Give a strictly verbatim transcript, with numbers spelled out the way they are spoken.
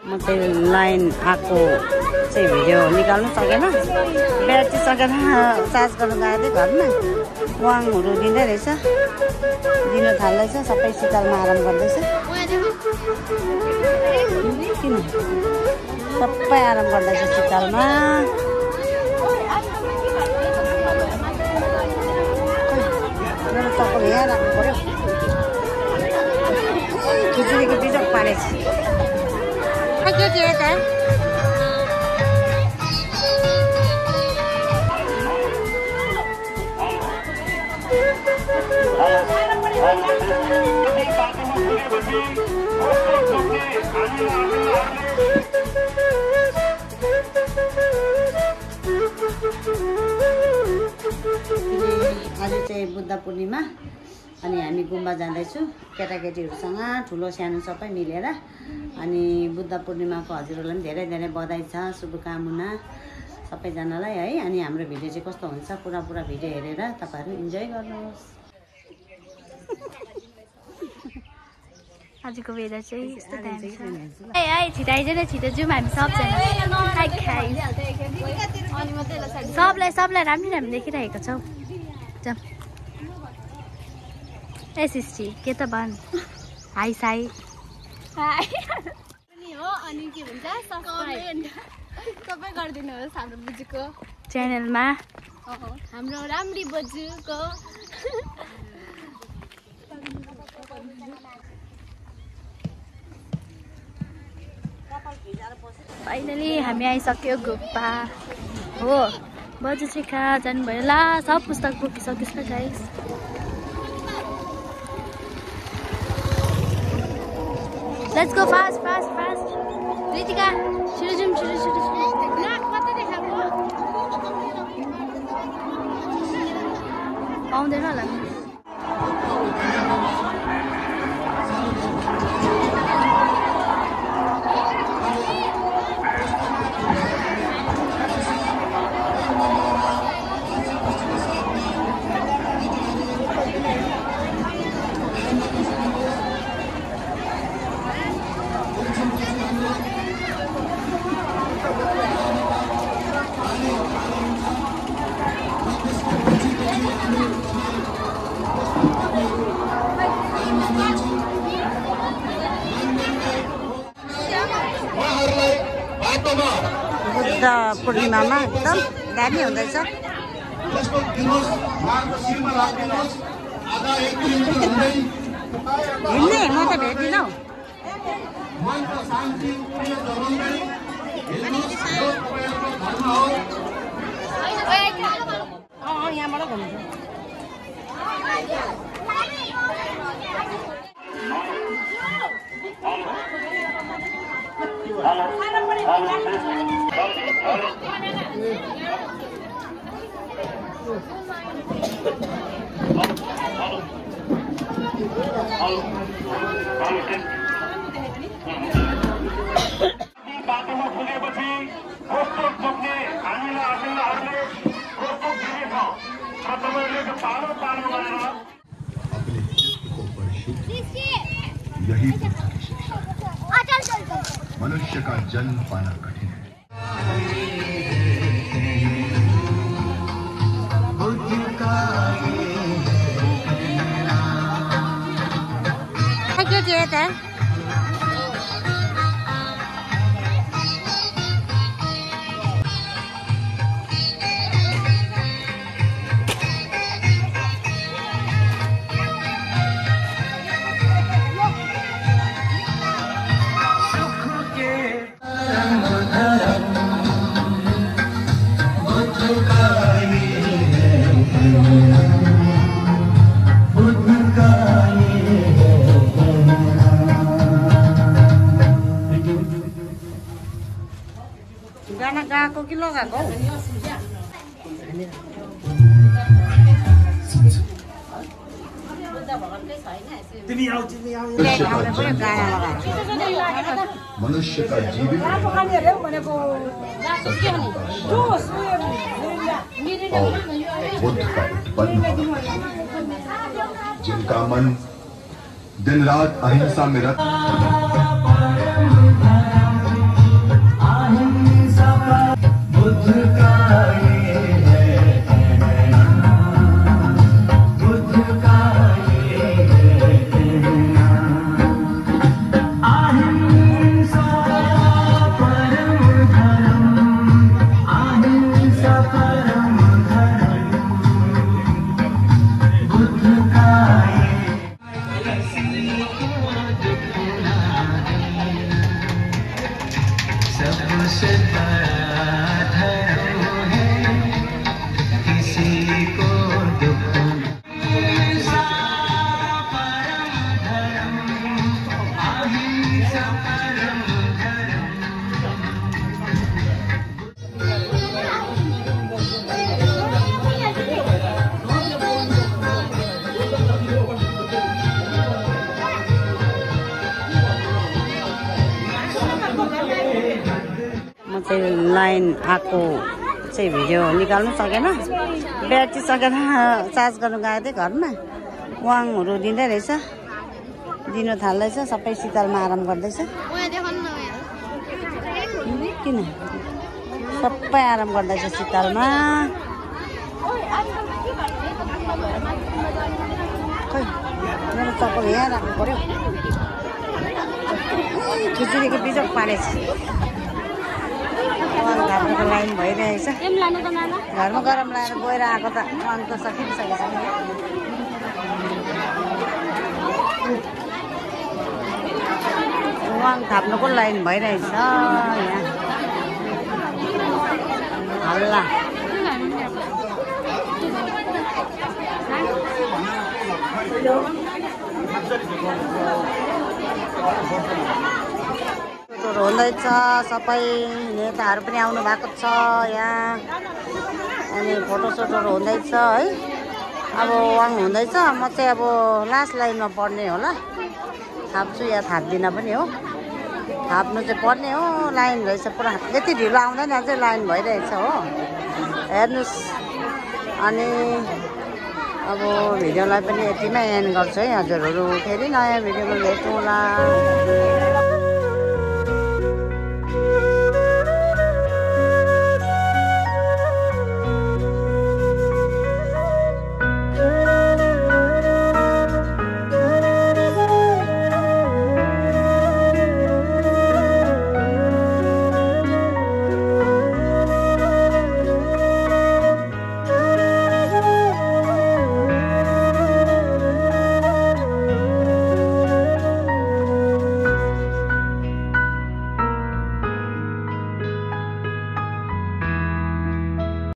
म चाहिँ लाइन आएको चाहिँ भिडियो निकाल्नु सकेन। ब्याट्री सकेर चार्ज गर्नु गएको थिएँ घरमा। वाङहरू दिँदै रहेछ, दिनु थाल्दैछ। सबै शीतलमा आराम गर्दैछ। किन सबै आराम गर्दैछ शीतलमा। मेरो चप्पल यहाँ राख्नु पर्यो। खिचडीको बिजोक पारेछ। के के त आज चाहिँ बुद्ध पूर्णिमा अनि हामी गुम्बा जाँदैछु केटाकेटीहरूसँग, ठुलो सानो सबै मिलेर। अनि बुद्ध पूर्णिमाको हजुरहरूलाई पनि धेरै धेरै बधाई छ, शुभकामना सबैजनालाई है। अनि हाम्रो भिडियो चाहिँ कस्तो हुन्छ पुरा पुरा भिडियो हेरेर तपाईँहरू इन्जोय गर्नुहोस्। आजको वेदर चाहिँ यस्तो दामी छ। ए आइ छिटो आइज न, छिटो जाउँ हामी सबजना। सबलाई सबलाई राम्रो राम्रो देखिरहेको छौ। जाउँ। ए सिस्टी के त भन्? हाई साई हाई पनि हो। अनि के भन्छ सब्सक्राइब सबै गरिदिनुहोस् हाम्रो बुजुको च्यानलमा, हाम्रो राम्री बुजुको। फाइनली हामी आइसक्यो गुम्बा हो। बजु चाहिँ कहाँ जानुभयो ला? सब पुस्तक बोकिसकिस् न guys. Let's go fast fast fast. Ritika छिटो जाउँ छिटो छिटो छिटो। पाउँदैन होला। बुद्ध पूर्णिमामा एकदम दामी हुँदैछ। हिँड्ने म त भेट्दिनँ। यहाँबाट घुम्छ। बाटोमा पुगेपछि कस्तो जोग्ने हामीलाई आफ्नाहरूले कस्तो दिनेछ र तपाईँहरूले पालो पालो गरेर अपने चित्त को परिशुद्ध, यही मनुष्य का जन्म पाना कठिन है। के त गाना गएको कि लगाएको हौ? मनुष्य का जीवन और बुद्ध का उत्पन्न जिनका मन दिन रात अहिंसा में रत चाहिँ लाइन आएको चाहिँ भिडियो निकाल्नु सकेन ब्याट्री सकेर चार्ज गर्नु गएको थिएँ घरमा वाङहरू दिँदै रहेछ दिनु थाल्दैछ सबै शीतलमा आराम गर्दैछ किन सबै आराम गर्दैछ शीतलमा खै मेरो चप्पल यहाँ राख्नु पर्यो खिचडीको बिजोक पारेछ घरको लाइन भइरहेछ घरमा गरम लगाएर गएर आएको त वाङ त सकिसकेको छ वाङ थाप्नुको लाइन भइरहेछ यहाँ हल्ला फोटोहरू हुँदैछ सबै नेताहरू पनि आउनु भएको छ यहाँ अनि फोटोसोटोहरू हुँदैछ है अब वाङ हुँदैछ म चाहिँ अब लास्ट लाइनमा पढ्ने होला थाप्छु या थाप्दिनँ पनि हो थाप्नु चाहिँ पर्ने हो लाइन रहेछ पुरा यति ढिलो आउँदैन अझै लाइन भइरहेछ हो हेर्नुहोस् अनि अब भिडियोलाई पनि यतिमै एन्ड गर्छु है हजुरहरू फेरि नयाँ भिडियोमा भेटौँला।